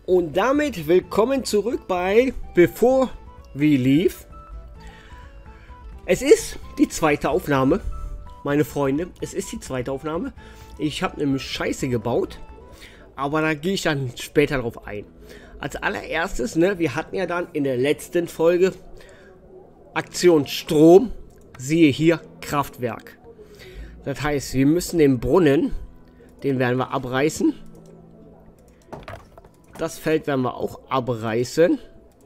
Und damit willkommen zurück bei Before We Leave. Es ist die zweite Aufnahme, meine Freunde. Es ist die zweite Aufnahme. Ich habe nämlich Scheiße gebaut, aber da gehe ich dann später drauf ein. Als allererstes, wir hatten ja dann in der letzten Folge Aktion Strom, siehe hier Kraftwerk. Das heißt, wir müssen den Brunnen, den werden wir abreißen. Das Feld werden wir auch abreißen.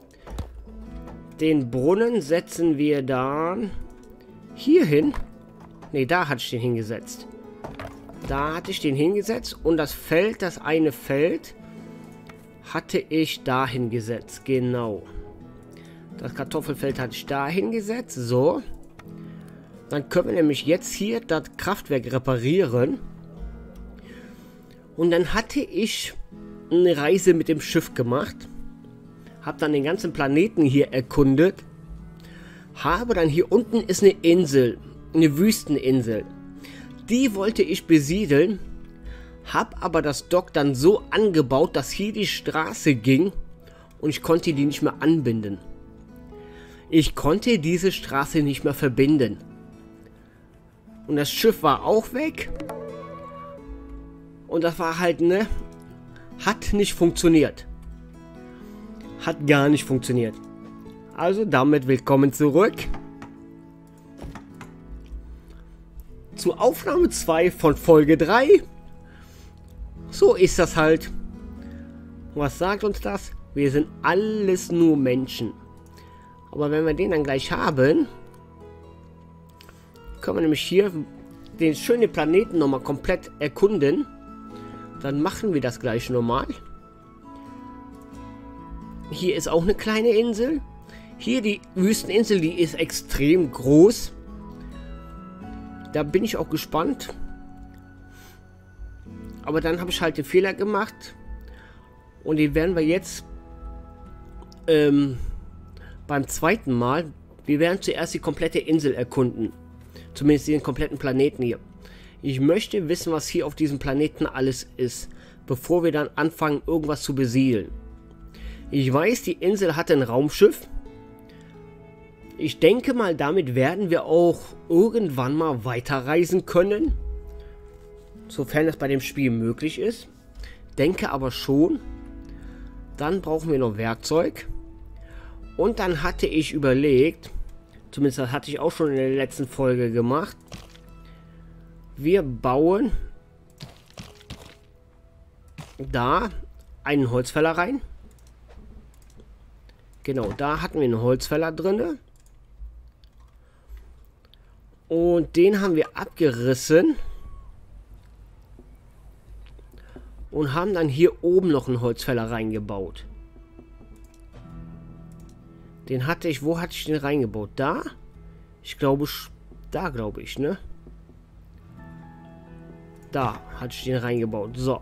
Den Brunnen setzen wir dann hier hin. Ne, da hatte ich den hingesetzt. Da hatte ich den hingesetzt und das Feld, das eine Feld, hatte ich da hingesetzt. Genau. Das Kartoffelfeld hatte ich da hingesetzt. So. Dann können wir nämlich jetzt hier das Kraftwerk reparieren. Und dann hatte ich eine Reise mit dem Schiff gemacht. Habe dann den ganzen Planeten hier erkundet. Habe dann hier unten ist eine Insel. Eine Wüsteninsel. Die wollte ich besiedeln. Habe aber das Dock dann so angebaut, dass hier die Straße ging. Und ich konnte die nicht mehr anbinden. Ich konnte diese Straße nicht mehr verbinden. Und das Schiff war auch weg. Und das war halt, hat nicht funktioniert. Hat gar nicht funktioniert. Also damit willkommen zurück. Zu Aufnahme 2 von Folge 3. So ist das halt. Was sagt uns das? Wir sind alles nur Menschen. Aber wenn wir den dann gleich haben, können wir nämlich hier den schönen Planeten nochmal komplett erkunden. Dann machen wir das gleich nochmal. Hier ist auch eine kleine Insel. Hier die Wüsteninsel, die ist extrem groß. Da bin ich auch gespannt. Aber dann habe ich halt den Fehler gemacht. Und den werden wir jetzt beim zweiten Mal. Wir werden zuerst die komplette Insel erkunden. Zumindest den kompletten Planeten hier. Ich möchte wissen, was hier auf diesem Planeten alles ist, bevor wir dann anfangen, irgendwas zu besiedeln. Ich weiß, die Insel hat ein Raumschiff. Ich denke mal, damit werden wir auch irgendwann mal weiterreisen können. Sofern es bei dem Spiel möglich ist. Denke aber schon. Dann brauchen wir noch Werkzeug. Und dann hatte ich überlegt, zumindest das hatte ich auch schon in der letzten Folge gemacht. Wir bauen da einen Holzfäller rein. Genau, da hatten wir einen Holzfäller drin. Und den haben wir abgerissen. Und haben dann hier oben noch einen Holzfäller reingebaut. Den hatte ich, wo hatte ich den reingebaut? Da? Ich glaube, da glaube ich, Da hatte ich den reingebaut. So.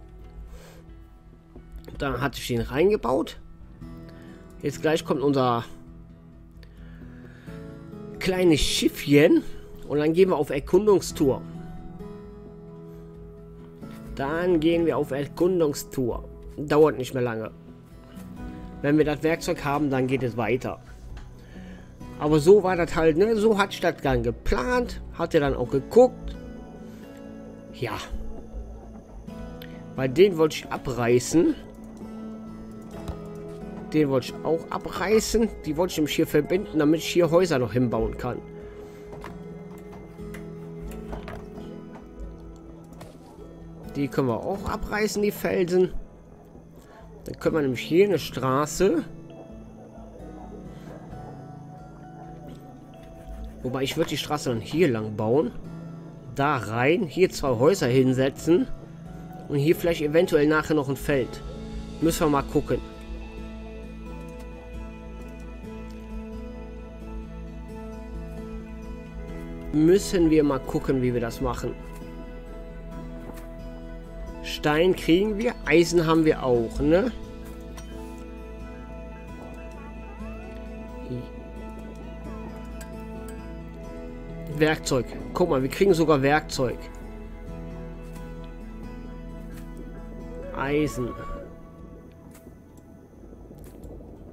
Da hatte ich den reingebaut. Jetzt gleich kommt unser kleines Schiffchen. Und dann gehen wir auf Erkundungstour. Dann gehen wir auf Erkundungstour. Dauert nicht mehr lange. Wenn wir das Werkzeug haben, dann geht es weiter. Aber so war das halt, So hatte ich das dann geplant. Hatte dann auch geguckt. Ja. Weil den wollte ich abreißen. Den wollte ich auch abreißen. Die wollte ich nämlich hier verbinden, damit ich hier Häuser noch hinbauen kann. Die können wir auch abreißen, die Felsen. Dann können wir nämlich hier eine Straße. Wobei ich würde die Straße dann hier lang bauen. Da rein, hier 2 Häuser hinsetzen und hier vielleicht eventuell nachher noch ein Feld. Müssen wir mal gucken. Müssen wir mal gucken, wie wir das machen. Stein kriegen wir, Eisen haben wir auch, Werkzeug. Guck mal, wir kriegen sogar Werkzeug. Eisen.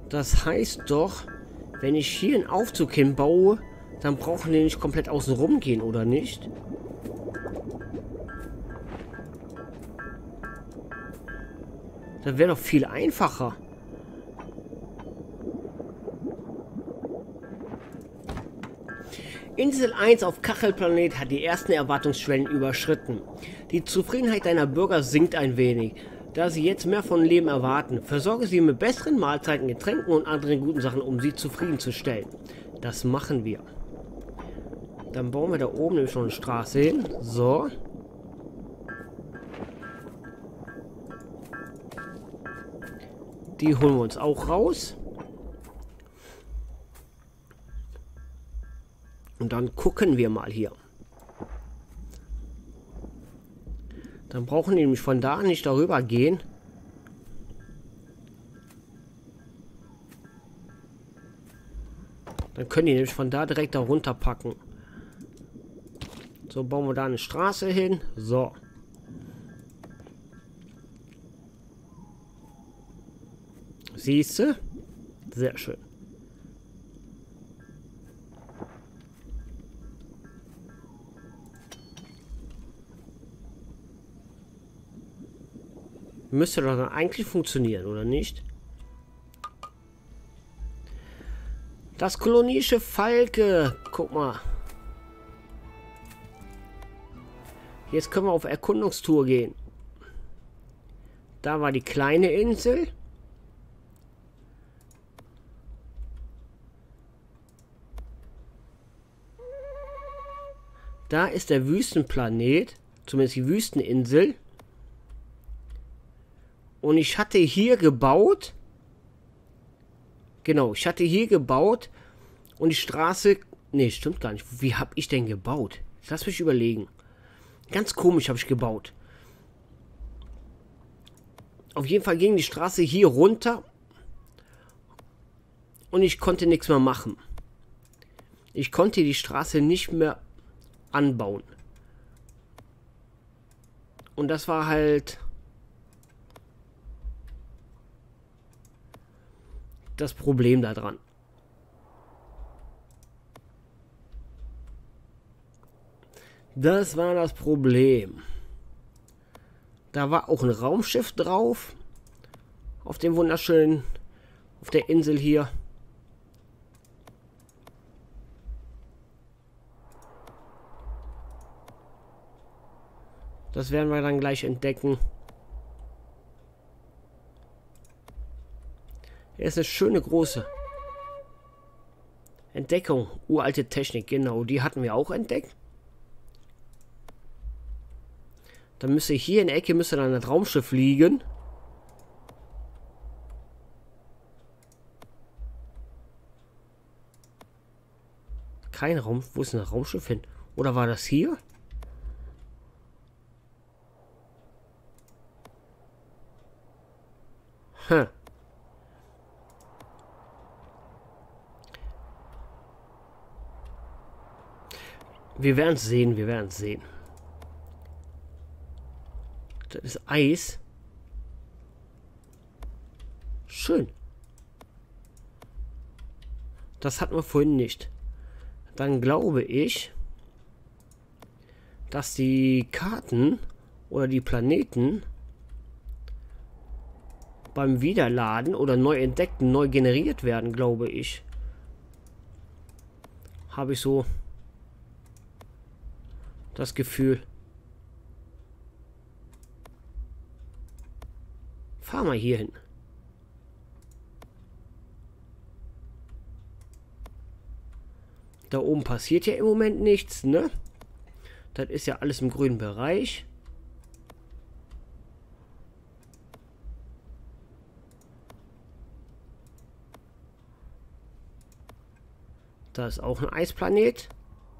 Das heißt doch, wenn ich hier einen Aufzug hinbaue, dann brauchen die nicht komplett außen rum gehen, oder nicht? Das wäre doch viel einfacher. Insel 1 auf Kachelplanet hat die ersten Erwartungsschwellen überschritten. Die Zufriedenheit deiner Bürger sinkt ein wenig, da sie jetzt mehr von Leben erwarten. Versorge sie mit besseren Mahlzeiten, Getränken und anderen guten Sachen, um sie zufriedenzustellen. Das machen wir. Dann bauen wir da oben nämlich schon eine Straße hin. So. Die holen wir uns auch raus. Und dann gucken wir mal hier. Dann brauchen die nämlich von da nicht darüber gehen. Dann können die nämlich von da direkt da runter packen. So, bauen wir da eine Straße hin. So. Siehst du? Sehr schön. Müsste doch dann eigentlich funktionieren, oder nicht? Das Kolonieschiff Falke. Guck mal. Jetzt können wir auf Erkundungstour gehen. Da war die kleine Insel. Da ist der Wüstenplanet. Zumindest die Wüsteninsel. Und ich hatte hier gebaut. Genau, ich hatte hier gebaut. Und die Straße... Nee, stimmt gar nicht. Wie habe ich denn gebaut? Lass mich überlegen. Ganz komisch habe ich gebaut. Auf jeden Fall ging die Straße hier runter. Und ich konnte nichts mehr machen. Ich konnte die Straße nicht mehr anbauen. Und das war halt... das Problem daran. Das war das Problem. Da war auch ein Raumschiff drauf. Auf dem wunderschönen... auf der Insel hier. Das werden wir dann gleich entdecken. Er ist eine schöne große Entdeckung. Uralte Technik, genau. Die hatten wir auch entdeckt. Dann müsste hier in der Ecke müsste dann das Raumschiff liegen. Kein Raum. Wo ist denn das Raumschiff hin? Oder war das hier? Hm. Wir werden es sehen, wir werden es sehen. Das ist Eis. Schön. Das hatten wir vorhin nicht. Dann glaube ich, dass die Karten oder die Planeten beim Wiederladen oder neu entdeckten neu generiert werden, glaube ich. Habe ich so das Gefühl. Fahr mal hier hin. Da oben passiert ja im Moment nichts, ne? Das ist ja alles im grünen Bereich. Da ist auch ein Eisplanet.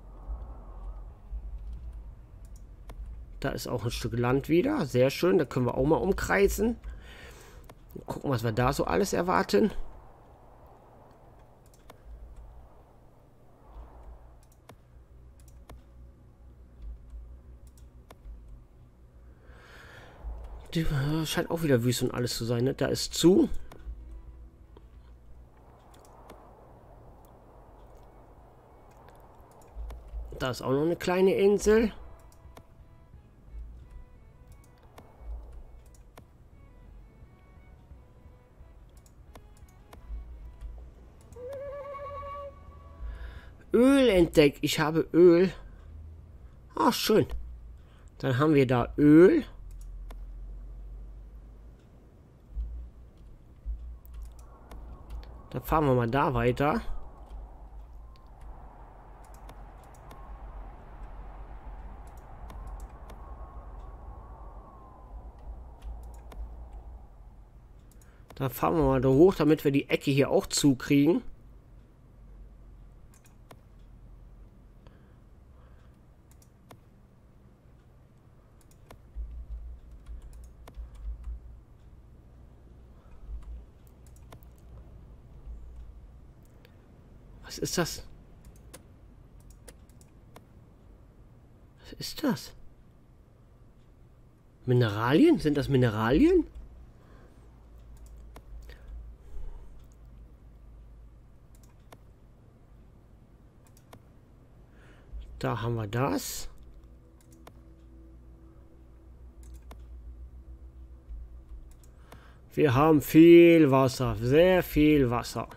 Da ist auch ein Stück Land wieder. Sehr schön. Da können wir auch mal umkreisen. Gucken, was wir da so alles erwarten. Die scheint auch wieder Wüste und alles zu sein, ne? Da ist zu. Da ist auch noch eine kleine Insel. Öl entdeckt. Ich habe Öl. Ah, schön. Dann haben wir da Öl. Dann fahren wir mal da weiter. Dann fahren wir mal da hoch, damit wir die Ecke hier auch zukriegen. Was ist das? Was ist das? Mineralien? Sind das Mineralien? Da haben wir das. Wir haben viel Wasser, sehr viel Wasser.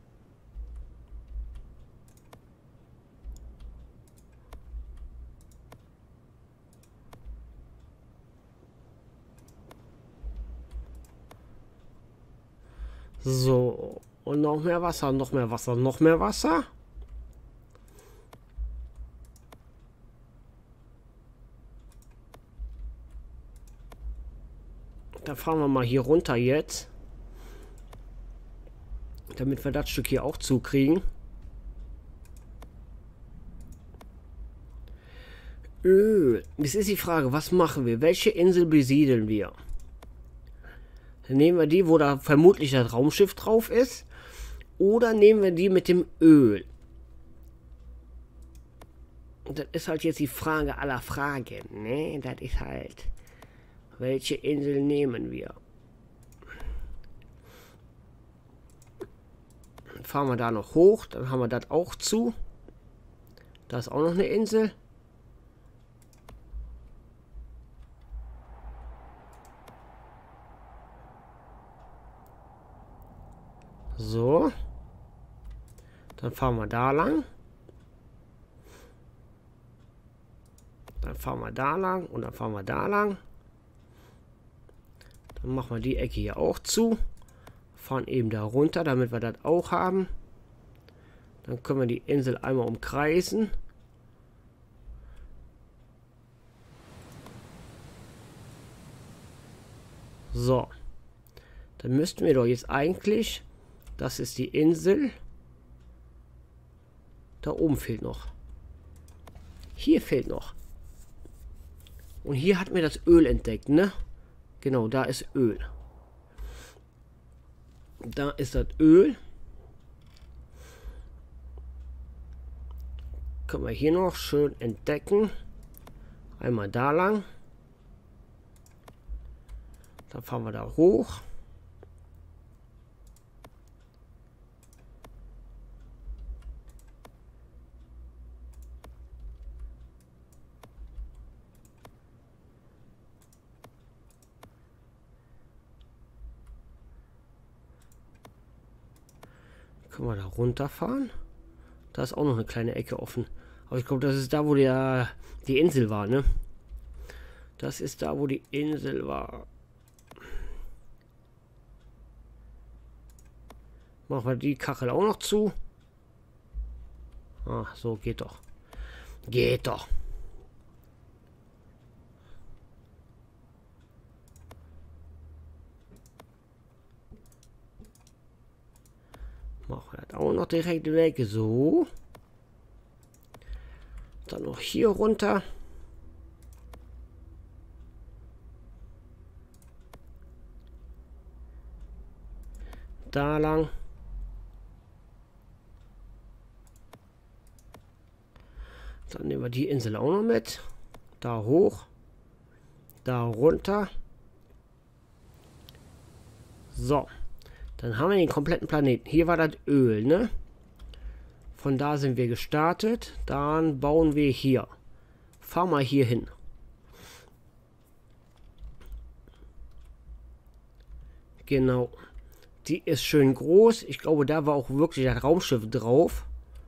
So, und noch mehr Wasser, noch mehr Wasser, noch mehr Wasser. Da fahren wir mal hier runter jetzt. Damit wir das Stück hier auch zukriegen. Öl. Jetzt ist die Frage, was machen wir? Welche Insel besiedeln wir? Dann nehmen wir die, wo da vermutlich das Raumschiff drauf ist. Oder nehmen wir die mit dem Öl? Und das ist halt jetzt die Frage aller Fragen. Ne? Das ist halt... Welche Insel nehmen wir? Dann fahren wir da noch hoch. Dann haben wir das auch zu. Da ist auch noch eine Insel. So. Dann fahren wir da lang. Dann fahren wir da lang und dann fahren wir da lang. Dann machen wir die Ecke hier auch zu. Fahren eben da runter, damit wir das auch haben. Dann können wir die Insel einmal umkreisen. So. Dann müssten wir doch jetzt eigentlich... Das ist die Insel. Da oben fehlt noch. Hier fehlt noch. Und hier hatten wir das Öl entdeckt, ne? Genau, da ist Öl. Da ist das Öl. Können wir hier noch schön entdecken. Einmal da lang. Dann fahren wir da hoch. Können wir da runterfahren? Da ist auch noch eine kleine Ecke offen. Aber ich glaube, das ist da, wo die Insel war, ne? Das ist da, wo die Insel war. Machen wir die Kachel auch noch zu. Ah, so geht doch. Geht doch. Machen wir das auch noch direkt weg. So. Dann noch hier runter. Da lang. Dann nehmen wir die Insel auch noch mit. Da hoch. Da runter. So. Dann haben wir den kompletten Planeten. Hier war das Öl, ne? Von da sind wir gestartet. Dann bauen wir hier. Fahr mal hier hin. Genau. Die ist schön groß. Ich glaube, da war auch wirklich das Raumschiff drauf.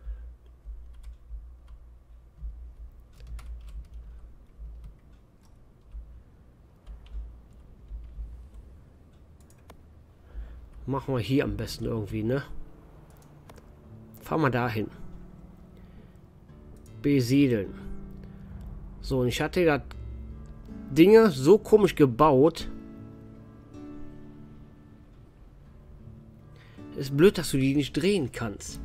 Machen wir hier am besten irgendwie, ne? Fahren wir dahin. Besiedeln. So, und ich hatte das Dinge so komisch gebaut. Ist blöd, dass du die nicht drehen kannst.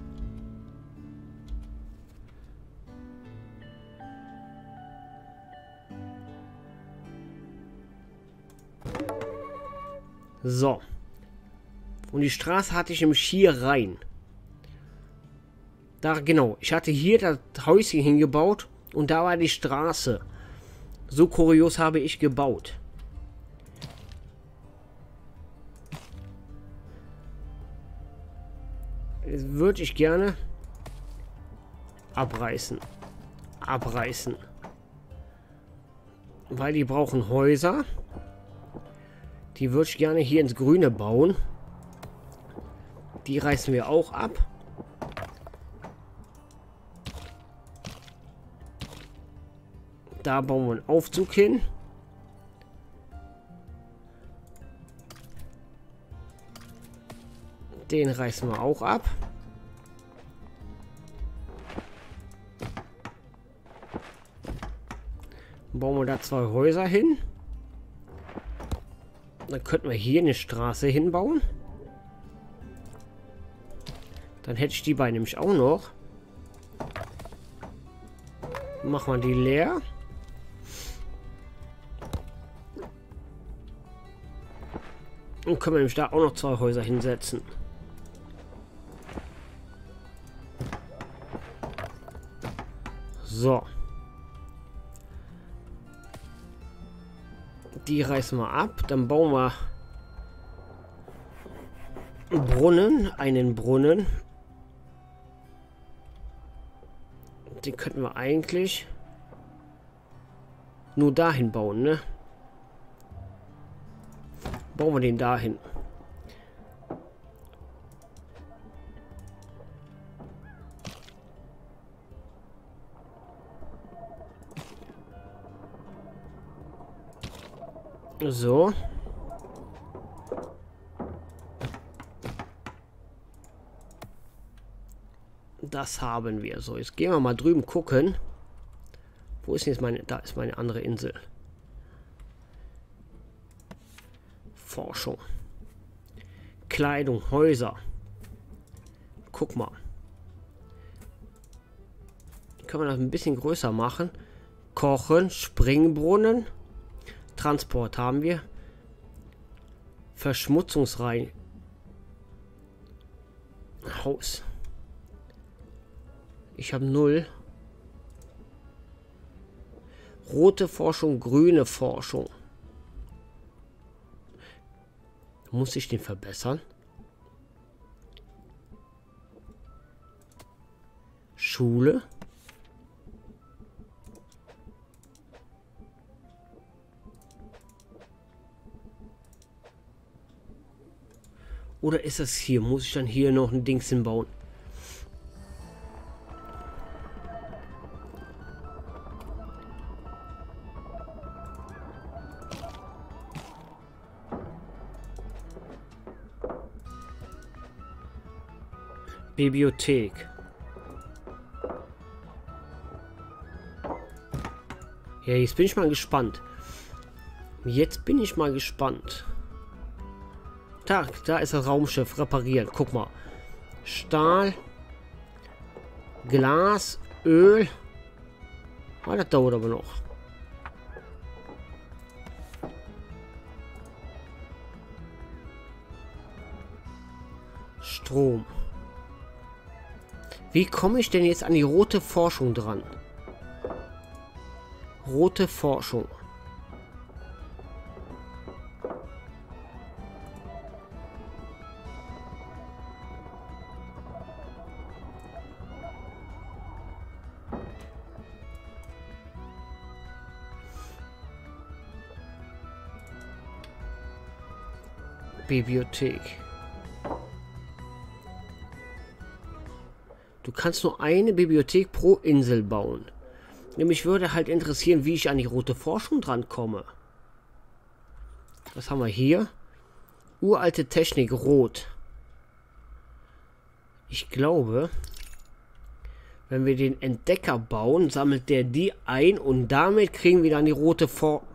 So. Und die Straße hatte ich nämlich hier rein. Da, genau. Ich hatte hier das Häuschen hingebaut und da war die Straße. So kurios habe ich gebaut. Jetzt würde ich gerne abreißen. Abreißen. Weil die brauchen Häuser. Die würde ich gerne hier ins Grüne bauen. Die reißen wir auch ab. Da bauen wir einen Aufzug hin. Den reißen wir auch ab. Bauen wir da 2 Häuser hin. Dann könnten wir hier eine Straße hinbauen. Dann hätte ich die beiden nämlich auch noch. Machen wir die leer. Und können wir nämlich da auch noch 2 Häuser hinsetzen. So. Die reißen wir ab. Dann bauen wir einen Brunnen. Einen Brunnen. Den könnten wir eigentlich nur dahin bauen, ne? Bauen wir den dahin. So. Das haben wir. So, jetzt gehen wir mal drüben gucken. Wo ist jetzt meine... Da ist meine andere Insel. Forschung. Kleidung, Häuser. Guck mal. Können wir das ein bisschen größer machen. Kochen, Springbrunnen. Transport haben wir. Verschmutzungsrein. Haus. Ich habe 0. Rote Forschung, grüne Forschung. Muss ich den verbessern? Schule. Oder ist das hier? Muss ich dann hier noch ein Dings hinbauen? Bibliothek. Ja, jetzt bin ich mal gespannt. Jetzt bin ich mal gespannt. Da ist das Raumschiff repariert. Guck mal. Stahl. Glas. Öl. Ah, das dauert aber noch. Strom. Wie komme ich denn jetzt an die rote Forschung dran? Rote Forschung. Bibliothek. Du kannst nur eine Bibliothek pro Insel bauen. Mich würde halt interessieren, wie ich an die rote Forschung dran komme. Was haben wir hier? Uralte Technik, rot. Ich glaube, wenn wir den Entdecker bauen, sammelt der die ein und damit kriegen wir dann die rote Forschung.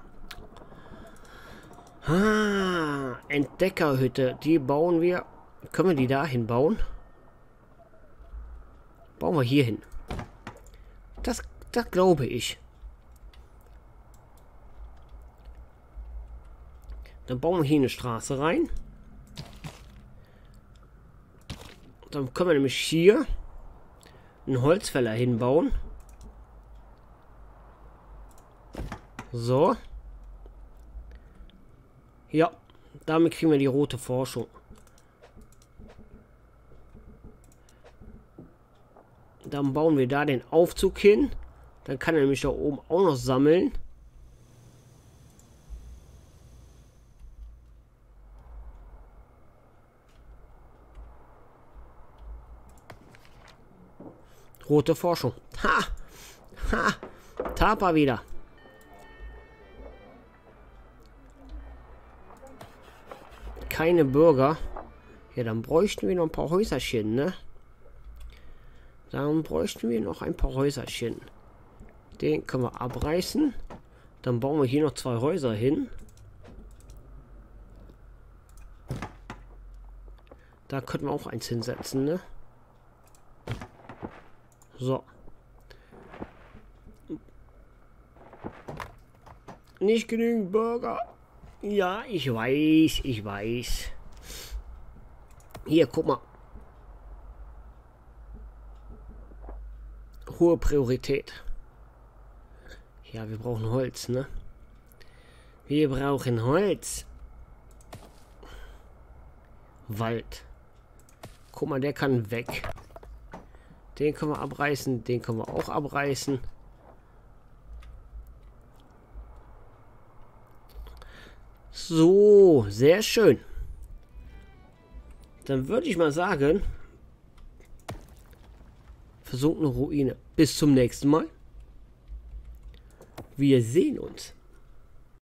Entdeckerhütte, die bauen wir. Können wir die da hinbauen? Bauen wir hier hin. Das glaube ich. Dann bauen wir hier eine Straße rein. Dann können wir nämlich hier einen Holzfäller hinbauen. So. Ja, damit kriegen wir die rote Forschung. Dann bauen wir da den Aufzug hin. Dann kann er nämlich da oben auch noch sammeln. Rote Forschung. Ha! Ha! Tapa wieder. Keine Bürger. Ja, dann bräuchten wir noch ein paar Häuserchen, ne? Dann bräuchten wir noch ein paar Häuserchen. Den können wir abreißen. Dann bauen wir hier noch 2 Häuser hin. Da könnten wir auch eins hinsetzen, ne? So. Nicht genügend Bürger. Ja, ich weiß, ich weiß. Hier, guck mal. Hohe Priorität. Ja, wir brauchen Holz, ne? Wir brauchen Holz. Wald. Guck mal, der kann weg. Den können wir abreißen. Den können wir auch abreißen. So, sehr schön. Dann würde ich mal sagen, versunkene Ruine. Bis zum nächsten Mal. Wir sehen uns.